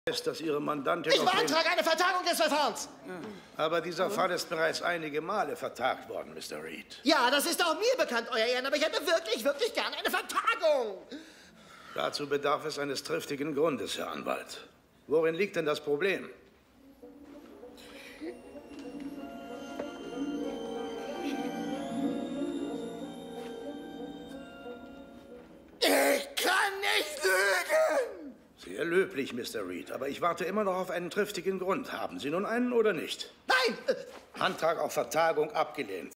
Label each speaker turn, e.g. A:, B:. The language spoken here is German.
A: ist, dass Ihre Mandantin...
B: Ich beantrage eine Vertagung des Verfahrens.
A: Aber dieser Fall ist bereits einige Male vertagt worden, Mr. Reed.
B: Ja, das ist auch mir bekannt, Euer Ehren, aber ich hätte wirklich, wirklich gerne eine Vertagung.
A: Dazu bedarf es eines triftigen Grundes, Herr Anwalt. Worin liegt denn das Problem?
B: Ich kann nicht lügen!
A: Sehr löblich, Mr. Reed, aber ich warte immer noch auf einen triftigen Grund. Haben Sie nun einen oder nicht?
B: Nein!
A: Antrag auf Vertagung abgelehnt.